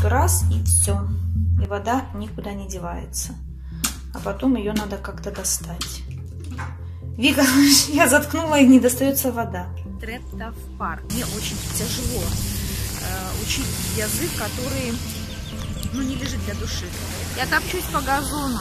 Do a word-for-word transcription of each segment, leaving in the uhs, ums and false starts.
только раз и все. И вода никуда не девается. А потом ее надо как-то достать. Вика, я заткнула и не достается вода. Трептов-парк. Мне очень тяжело э, учить язык, который ну, не лежит для души. Я топчусь по газону.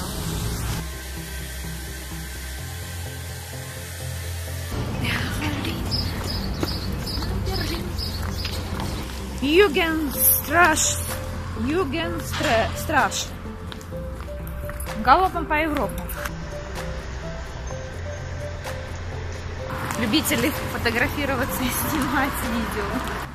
Югенстраш. Югенстраш. Галопом по Европе. Любители фотографироваться и снимать видео.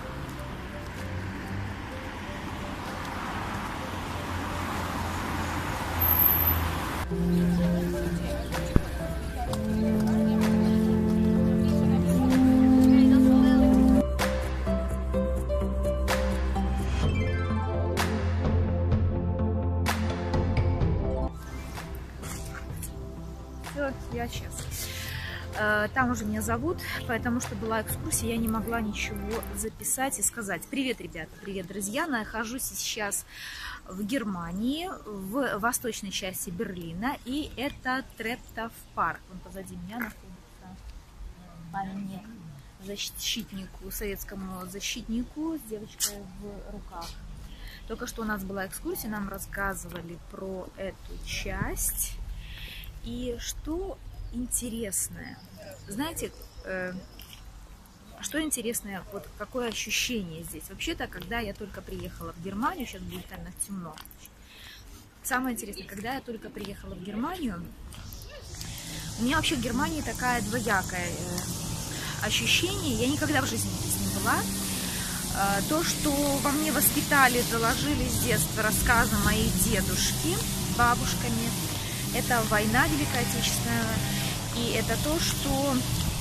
Вот я сейчас. Там уже меня зовут, потому что была экскурсия, я не могла ничего записать и сказать. Привет, ребята, привет, друзья. Нахожусь сейчас в Германии, в восточной части Берлина, и это Трептов-парк. Он позади меня находится памятник защитнику, советскому защитнику с девочкой в руках. Только что у нас была экскурсия, нам рассказывали про эту часть. И что интересное, знаете, э, что интересное, вот какое ощущение здесь. Вообще-то, когда я только приехала в Германию, сейчас будет, наверное, темно. Самое интересное, когда я только приехала в Германию, у меня вообще в Германии такая двоякое э, ощущение. Я никогда в жизни здесь не была. Э, то, что во мне воспитали, заложили с детства рассказы мои дедушки бабушками. Это война Великая Отечественная, и это то, что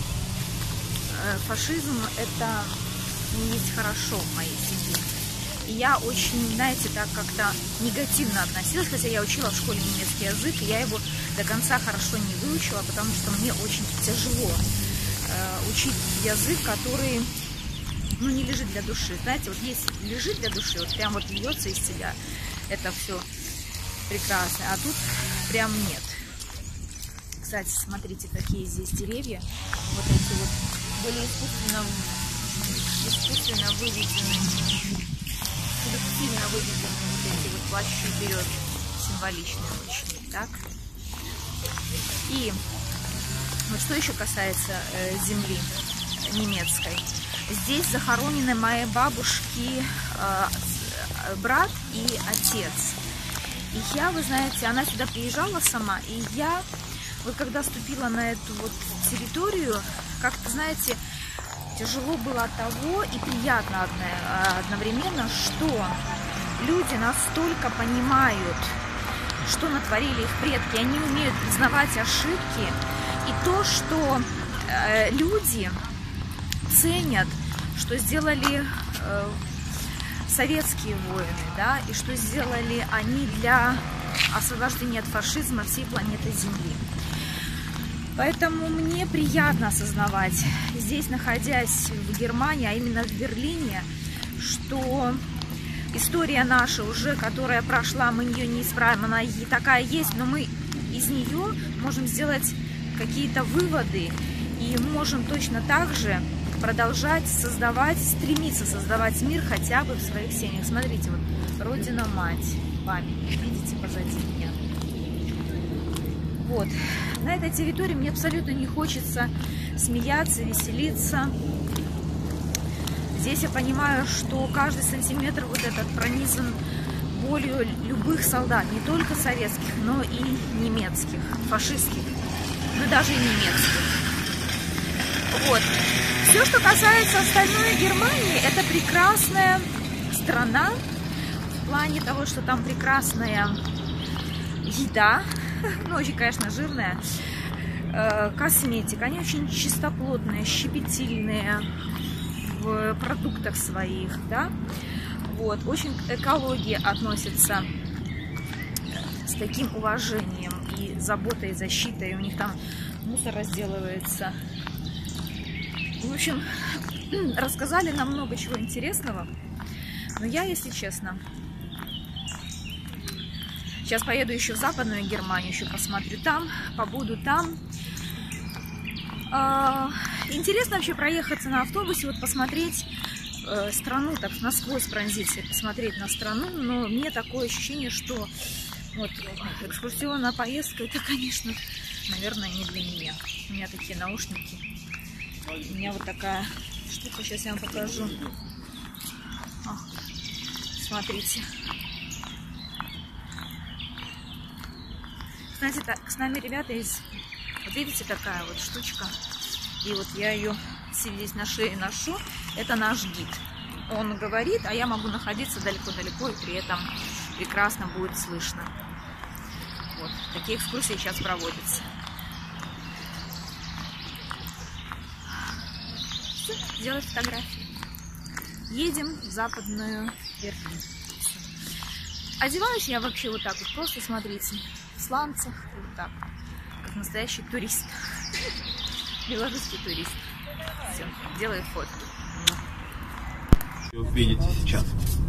фашизм это не есть хорошо в моей семье. И я очень, знаете, так как-то негативно относилась, хотя я учила в школе немецкий язык, и я его до конца хорошо не выучила, потому что мне очень тяжело э, учить язык, который ну, не лежит для души. Знаете, вот если лежит для души, вот прям вот льется из тебя, это все прекрасно, а тут прям нет. Кстати, смотрите, какие здесь деревья. Вот эти вот были искусственно, искусственно выведены, продуктивно выведены вот эти вот плащи вперед, символичные очень, так? И вот что еще касается э, земли немецкой. Здесь захоронены моей бабушки э, брат и отец. И я, вы знаете, она сюда приезжала сама, и я, вот когда ступила на эту вот территорию, как-то, знаете, тяжело было от того и приятно одновременно, что люди настолько понимают, что натворили их предки, они умеют признавать ошибки, и то, что э, люди ценят, что сделали э, советские воины, да, и что сделали они для освобождения от фашизма всей планеты Земли. Поэтому мне приятно осознавать, здесь находясь в Германии, а именно в Берлине, что история наша уже, которая прошла, мы ее не исправим, она и такая есть, но мы из нее можем сделать какие-то выводы и можем точно так же продолжать создавать, стремиться создавать мир хотя бы в своих семьях. Смотрите, вот Родина-Мать, памятник, видите, позади меня. Вот. На этой территории мне абсолютно не хочется смеяться, веселиться. Здесь я понимаю, что каждый сантиметр вот этот пронизан болью любых солдат, не только советских, но и немецких, фашистских, но даже и немецких. Вот. Все, что касается остальной Германии, это прекрасная страна в плане того, что там прекрасная еда, ну, очень, конечно, жирная, э, косметика, они очень чистоплотные, щепетильные в продуктах своих, да, вот, очень к экологии относятся с таким уважением и заботой, и защитой, у них там мусор разделывается. В общем, рассказали нам много чего интересного, но я, если честно, Сейчас поеду еще в Западную Германию, еще посмотрю там, побуду там. А, интересно вообще проехаться на автобусе, вот посмотреть э, страну, так насквозь пронзить, посмотреть на страну, но мне такое ощущение, что вот экскурсионная поездка, это, конечно, наверное, не для меня. У меня такие наушники, у меня вот такая штука, сейчас я вам покажу. О, смотрите. Знаете, так, с нами ребята из... Вот видите, такая вот штучка. И вот я ее здесь на шее ношу. Это наш гид. Он говорит, а я могу находиться далеко-далеко, и при этом прекрасно будет слышно. Вот. Такие экскурсии сейчас проводятся. Все, делать фотографии. Едем в Западную Берлин. Одеваюсь я вообще вот так вот. Просто смотрите. В сланцах, вот так, как настоящий турист, белорусский турист. Все, делаю фотки. Вы видите сейчас.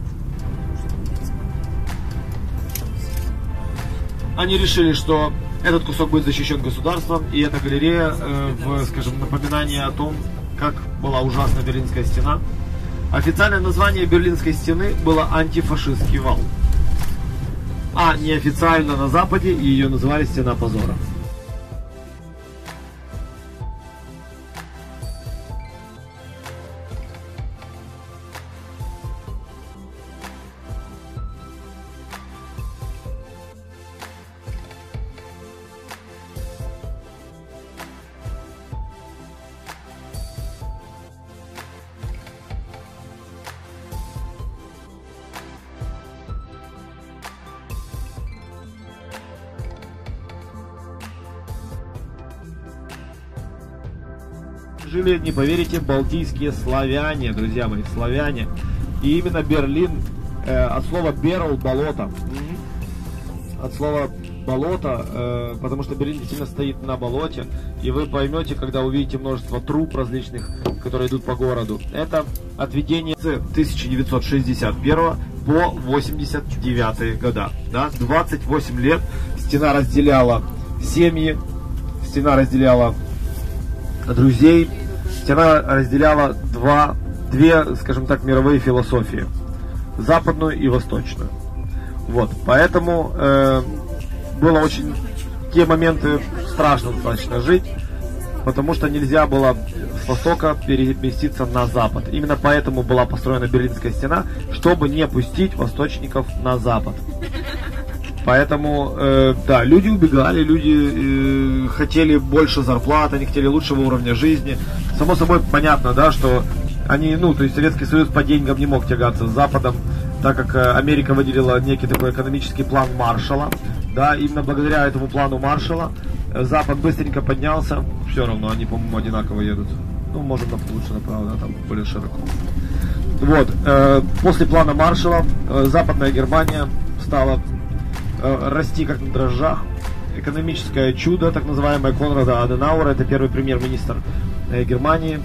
Они решили, что этот кусок будет защищен государством, и эта галерея, э, в, скажем, напоминание о том, как была ужасна Берлинская стена. Официальное название Берлинской стены было антифашистский вал. А неофициально на Западе ее называли «Стена позора». Жили, не поверите, балтийские славяне, друзья мои, славяне. И именно Берлин э, от слова «берл» — болото. От слова «болото», э, потому что Берлин действительно стоит на болоте. И вы поймете, когда увидите множество труб различных, которые идут по городу. Это отведение с тысяча девятьсот шестьдесят первого по восемьдесят девятый года. Да? двадцать восемь лет стена разделяла семьи, стена разделяла друзей, стена разделяла два, две, скажем так, мировые философии, западную и восточную. Вот, поэтому э, было очень, те моменты страшно достаточно жить, потому что нельзя было с востока переместиться на запад. Именно поэтому была построена Берлинская стена, чтобы не пустить восточников на запад. Поэтому, э, да, люди убегали, люди э, хотели больше зарплат, они хотели лучшего уровня жизни. Само собой понятно, да, что они, ну, то есть Советский Союз по деньгам не мог тягаться с Западом, так как э, Америка выделила некий такой экономический план Маршалла. Да, именно благодаря этому плану Маршалла э, Запад быстренько поднялся. Все равно они, по-моему, одинаково едут. Ну, может, лучше направо, да, там более широко. Вот, э, после плана Маршалла э, Западная Германия стала расти как на дрожжах. Экономическое чудо, так называемое, Конрада Аденауэра, это первый премьер-министр Германии.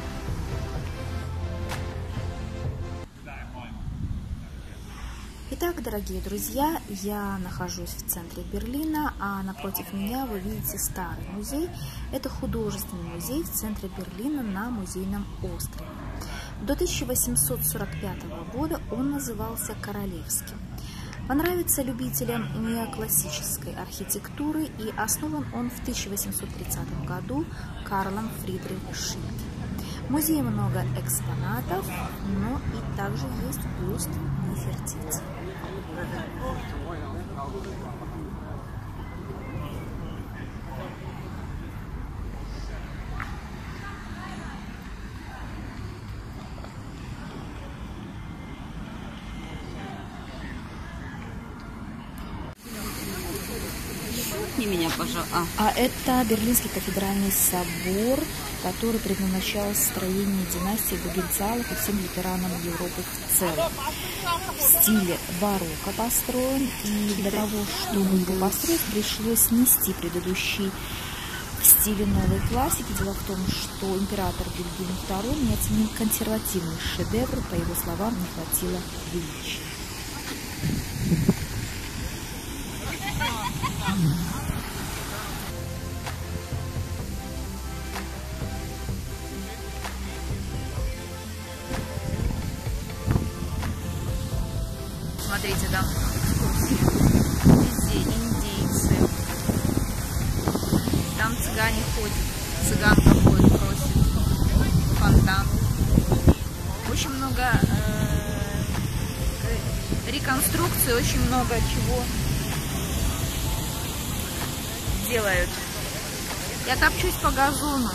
Итак, дорогие друзья, я нахожусь в центре Берлина, а напротив меня вы видите старый музей. Это художественный музей в центре Берлина на Музейном острове. До тысяча восемьсот сорок пятого года он назывался Королевским. Понравится любителям неоклассической архитектуры, и основан он в тысяча восемьсот тридцатом году Карлом Фридрихом Шмидтом. В музее много экспонатов, но и также есть бюст Нефертити. Меня, пожалуйста. А. а это Берлинский кафедральный собор, который предназначался строению династии Гогенцоллернов и всем лютеранам Европы в целом. В стиле барокко построен, и для того, чтобы его построить, пришлось снести предыдущий в стиле новой классики. Дело в том, что император Вильгельм второй не оценил консервативный шедевр, по его словам, не хватило величия. Смотрите, там везде индейцы. Там цыгане ходят. Цыганка ходит, просит фонтан. Очень много э, реконструкций, очень много чего делают. Я топчусь по газону.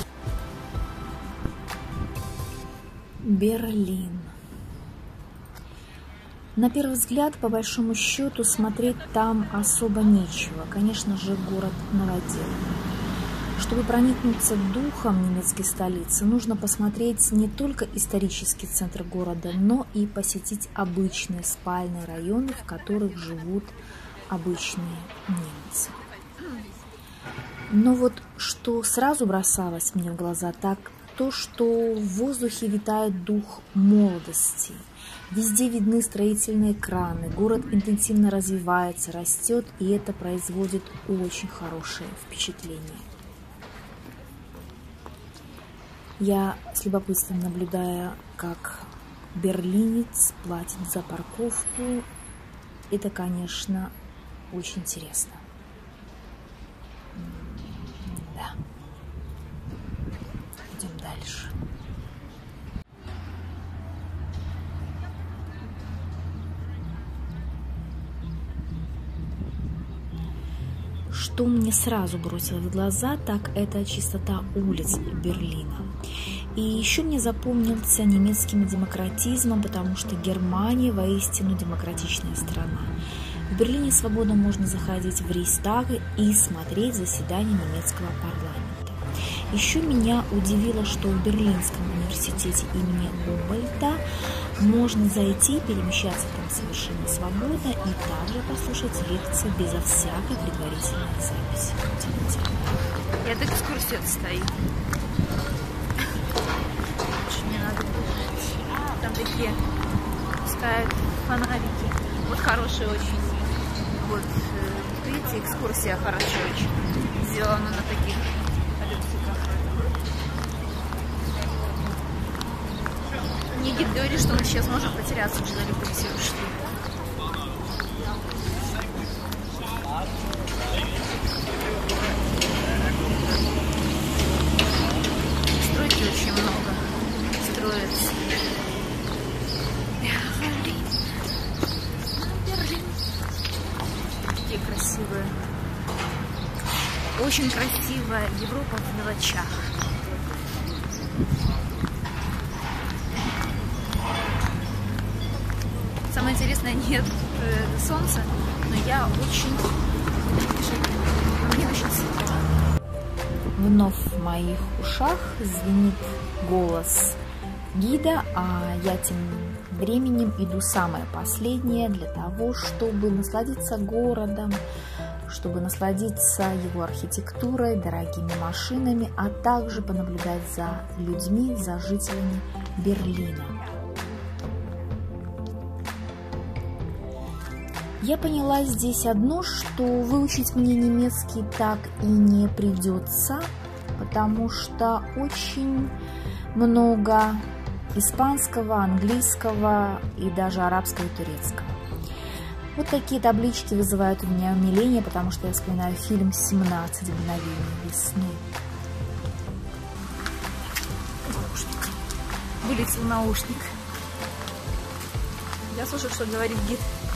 Берлин. На первый взгляд, по большому счету, смотреть там особо нечего. Конечно же, город новоделанный. Чтобы проникнуться духом немецкой столицы, нужно посмотреть не только исторический центр города, но и посетить обычные спальные районы, в которых живут обычные немцы. Но вот что сразу бросалось мне в глаза, так то, что в воздухе витает дух молодости. Везде видны строительные краны, город интенсивно развивается, растет, и это производит очень хорошее впечатление. Я с любопытством наблюдаю, как берлинец платит за парковку. Это, конечно, очень интересно. Да. Идем дальше. Что мне сразу бросилось в глаза, так это чистота улиц Берлина. И еще мне запомнился немецким демократизмом, потому что Германия воистину демократичная страна. В Берлине свободно можно заходить в Рейхстаг и смотреть заседания немецкого парламента. Еще меня удивило, что в Берлинском университете имени Гумбольдта можно зайти, перемещаться там совершенно свободно и также послушать лекции безо всякой предварительной записи. Я до экскурсии отстою. Мне надо бежать. Там такие ставят фонарики. Вот хорошие очень. Вот, видите, экскурсия хорошая очень. Сделана на таких колесиках. Мне гид говорит, что мы сейчас можем потеряться, уже далеко все ушли. Стройки очень много. Строится. Берлин. Берлин. Такие красивые. Очень красивая Европа в мелочах. Самое интересное, нет э, солнца, но я очень... Мне очень светло. Вновь в моих ушах звенит голос гида, а я тем временем иду самое последнее для того, чтобы насладиться городом, чтобы насладиться его архитектурой, дорогими машинами, а также понаблюдать за людьми, за жителями Берлина. Я поняла здесь одно, что выучить мне немецкий так и не придется, потому что очень много испанского, английского и даже арабского и турецкого. Вот такие таблички вызывают у меня умиление, потому что я вспоминаю фильм «семнадцать мгновений весны». Наушник. Вылетел наушник. Я слушаю, что говорит гид.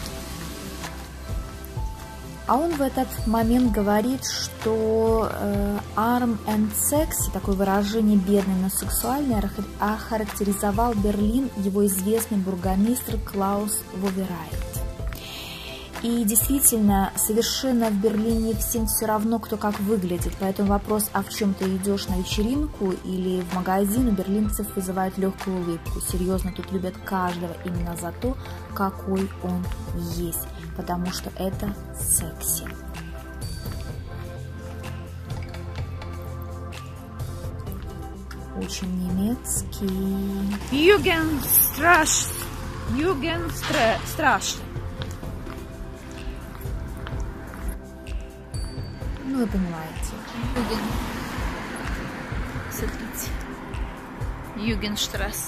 А он в этот момент говорит, что э, «arm and sexy», такое выражение «бедный, но сексуальный», охарактеризовал Берлин его известный бургомистр Клаус Воверайт. И действительно, совершенно в Берлине всем все равно, кто как выглядит. Поэтому вопрос, а в чем ты идешь на вечеринку или в магазин, у берлинцев вызывает легкую улыбку. Серьезно, тут любят каждого именно за то, какой он есть. Потому что это секси. Очень немецкий. Югенстраш. Югенстраш. Ну, вы понимаете. Юген. Смотрите. Югенштрассе.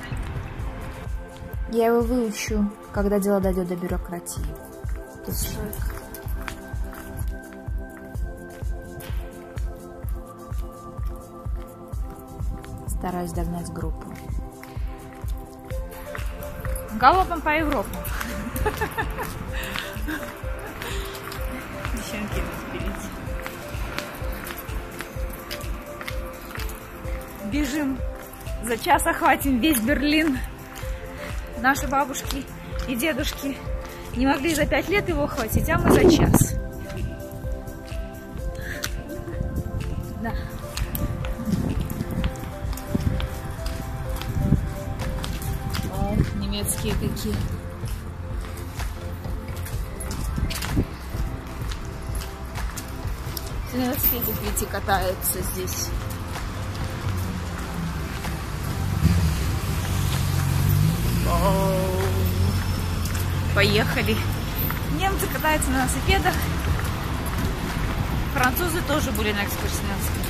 Я его выучу, когда дело дойдет до бюрократии. То есть... Стараюсь догнать группу. Галопом по Европе. Девчонки впереди. Бежим. За час охватим весь Берлин. Наши бабушки и дедушки не могли за пять лет его охватить, а мы за час. Да. О, немецкие какие. На велосипедах, видите, катаются здесь. Оу. Поехали. Немцы катаются на велосипедах. Французы тоже были на экскурсии на велосипедах.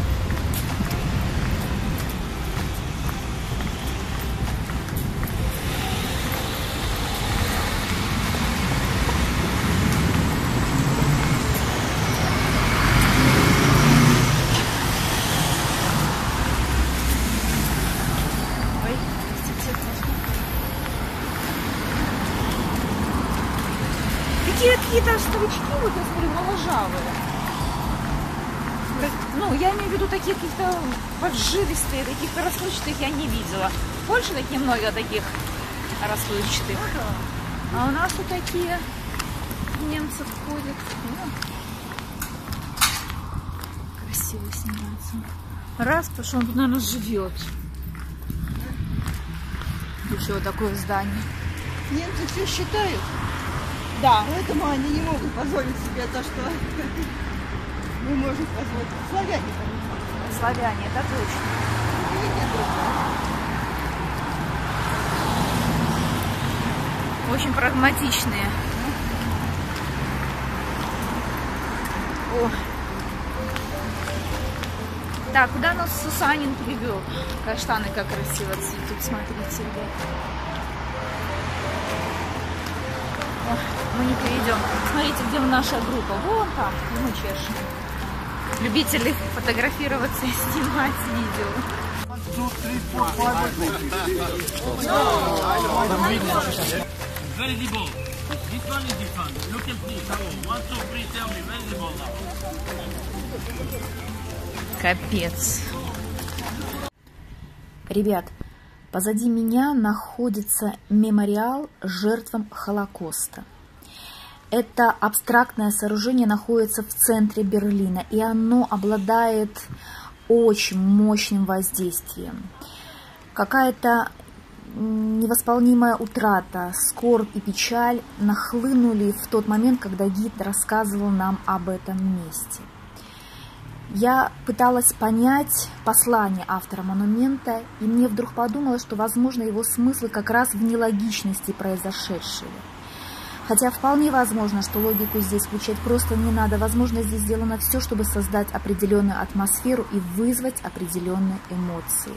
Какие-то старички, вот я смотрю, моложавые. Ну, я имею в виду таких каких-то поджиристые, таких расплывчатых я не видела. В Польше такие много таких расплывчатых. А у нас вот такие немцы ходят. Ну, красиво снимается. Раз, потому что он тут, наверное, живет. Еще вот такое здание. Немцы все считают. Да. Поэтому они не могут позволить себе то, что мы можем позволить. Славяне, конечно. Славяне, это точно. Очень прагматичные. О. Так, куда нас Сусанин привел? Каштаны как красиво цветут, смотрите, ребят. Мы не перейдем. Смотрите, где наша группа. Вон там, мы чешем. Любители фотографироваться и снимать видео. Капец. Ребят, позади меня находится мемориал жертвам Холокоста. Это абстрактное сооружение находится в центре Берлина, и оно обладает очень мощным воздействием. Какая-то невосполнимая утрата, скорбь и печаль нахлынули в тот момент, когда гид рассказывал нам об этом месте. Я пыталась понять послание автора монумента, и мне вдруг подумалось, что, возможно, его смыслы как раз в нелогичности произошедшего. Хотя вполне возможно, что логику здесь включать просто не надо. Возможно, здесь сделано все, чтобы создать определенную атмосферу и вызвать определенные эмоции.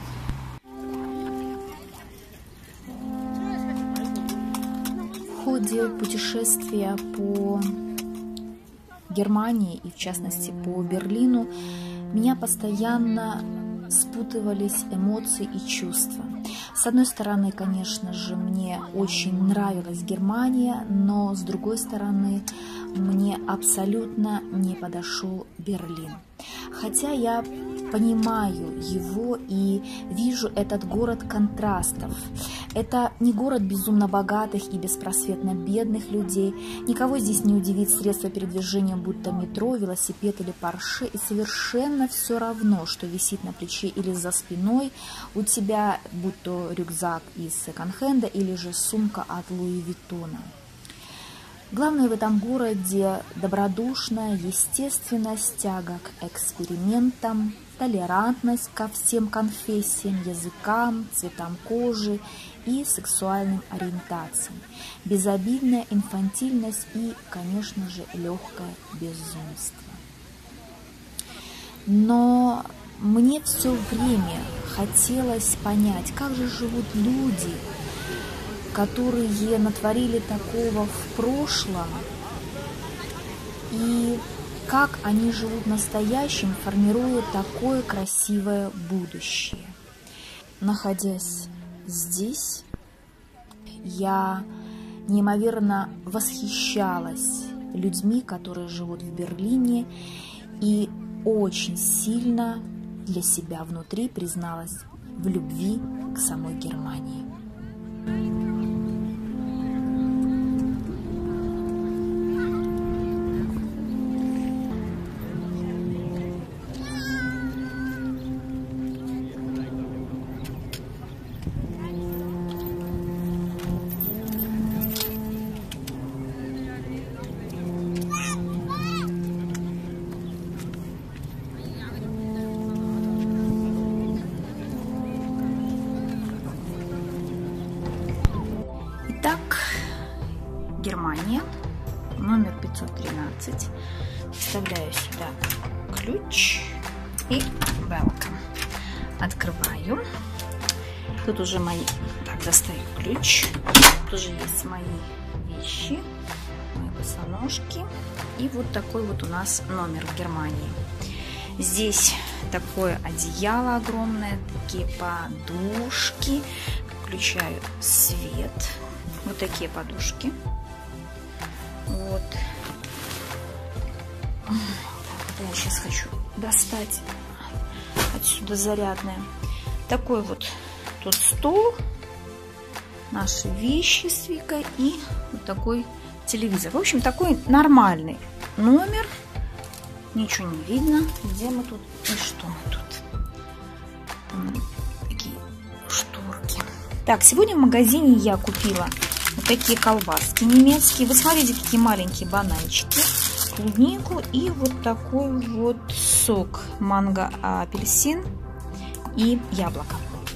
В ходе путешествия по Германии и, в частности, по Берлину, меня постоянно спутывались эмоции и чувства. С одной стороны, конечно же, мне очень нравилась Германия, но с другой стороны, мне абсолютно не подошел Берлин. Хотя я понимаю его и вижу этот город контрастов. Это не город безумно богатых и беспросветно бедных людей. Никого здесь не удивит средство передвижения, будь то метро, велосипед или Порше. И совершенно все равно, что висит на плече или за спиной у тебя, будь то рюкзак из секонд-хенда или же сумка от Луи Виттона. Главное в этом городе добродушная естественность, тяга к экспериментам, толерантность ко всем конфессиям, языкам, цветам кожи и сексуальным ориентациям, безобидная инфантильность и, конечно же, легкое безумство. Но мне все время хотелось понять, как же живут люди, которые натворили такого в прошлом, и как они живут в настоящем, формируя такое красивое будущее. Находясь здесь, я неимоверно восхищалась людьми, которые живут в Берлине, и очень сильно для себя внутри призналась в любви к самой Германии. Итак, Германия, номер пятьсот тринадцать. Вставляю сюда ключ и welcome. Открываю. Тут уже мои... Так, достаю ключ. Тут уже есть мои вещи, мои босоножки. И вот такой вот у нас номер в Германии. Здесь такое одеяло огромное, такие подушки. Включаю свет. Вот такие подушки. Вот. Так, я сейчас хочу достать отсюда зарядное. Такой вот тут стол, наши вещи с Викой и вот такой телевизор. В общем, такой нормальный номер. Ничего не видно, где мы тут и что мы тут. Там такие шторки. Так, сегодня в магазине я купила вот такие колбаски немецкие. Вы смотрите, какие маленькие бананчики, клубнику и вот такой вот сок манго, апельсин и яблоко.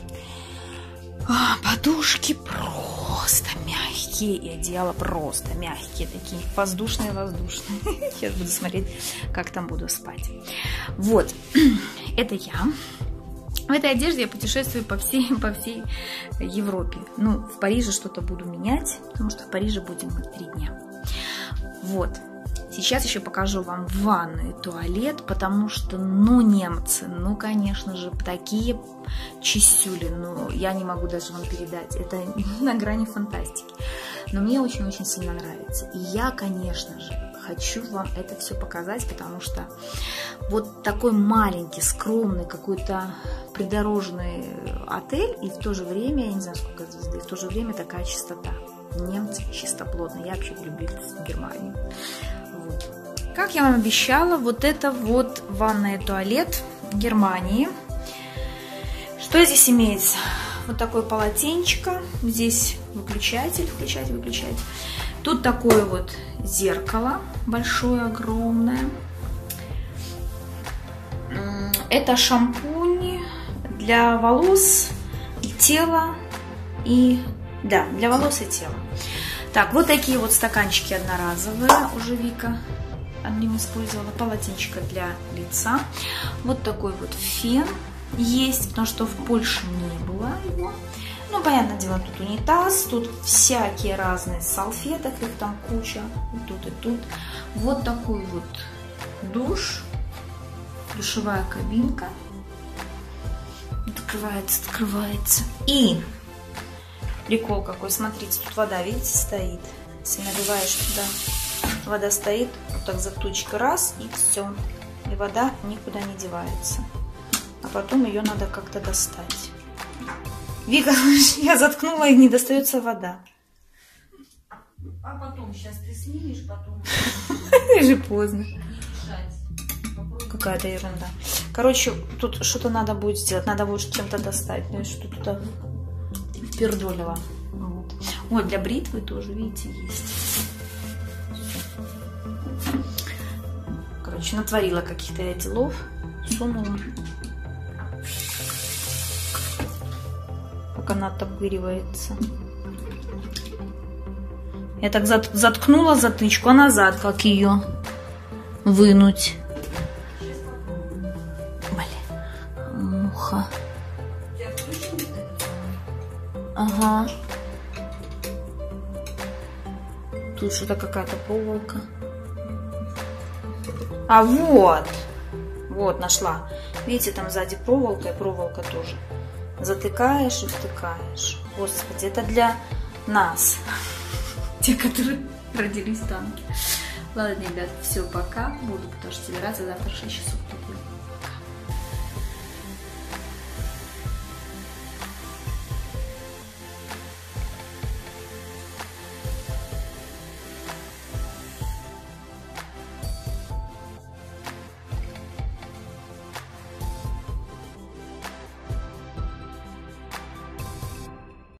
А, подушки просто мягкие, и одеяло просто мягкие, такие воздушные-воздушные. Сейчас буду смотреть, как там буду спать. Вот, это я. В этой одежде я путешествую по всей, по всей Европе. Ну, в Париже что-то буду менять, потому что в Париже будем мы три дня. Вот. Сейчас еще покажу вам ванную и туалет, потому что, ну, немцы, ну, конечно же, такие чистюли, ну, я не могу даже вам передать. Это на грани фантастики. Но мне очень-очень сильно нравится. И я, конечно же, хочу вам это все показать, потому что вот такой маленький, скромный, какой-то придорожный отель, и в то же время, я не знаю, сколько звезды, в то же время такая чистота. Немцы чистоплотные. Я вообще люблю Германию. Вот. Как я вам обещала, вот это вот ванная и туалет в Германии. Что здесь имеется? Вот такое полотенчико. Здесь выключатель, включать, выключать. Тут такое вот зеркало большое, огромное. Это шампунь для волос и тела. И да, для волос и тела. Так, вот такие вот стаканчики одноразовые. Уже Вика одним использовала. Полотенчика для лица. Вот такой вот фен есть, потому что в Польше не было его. Ну, понятное дело, тут унитаз, тут всякие разные салфеток, их там куча, и тут, и тут. Вот такой вот душ, душевая кабинка. Открывается, открывается. И прикол какой, смотрите, тут вода, видите, стоит. Если наливаешь туда, вода стоит, вот так заточка раз, и все. И вода никуда не девается. А потом ее надо как-то достать. Вика, я заткнула, и не достается вода. А потом, сейчас ты снимешь, потом... Уже поздно. Какая-то ерунда. Короче, тут что-то надо будет сделать. Надо будет чем-то достать. Ну, что туда пердолила. Вот. Вот, для бритвы тоже, видите, есть. Короче, натворила каких-то делов. Сунула. как она оттопыривается. Я так заткнула затычку, а назад как ее вынуть? Блин, муха. Ага. Тут что-то какая-то проволока. А вот. Вот, нашла. Видите, там сзади проволока и проволока тоже. Затыкаешь и втыкаешь. Господи, это для нас. Те, которые родились в танке. Ладно, ребят, все, пока. Буду тоже собираться завтра в шесть часов.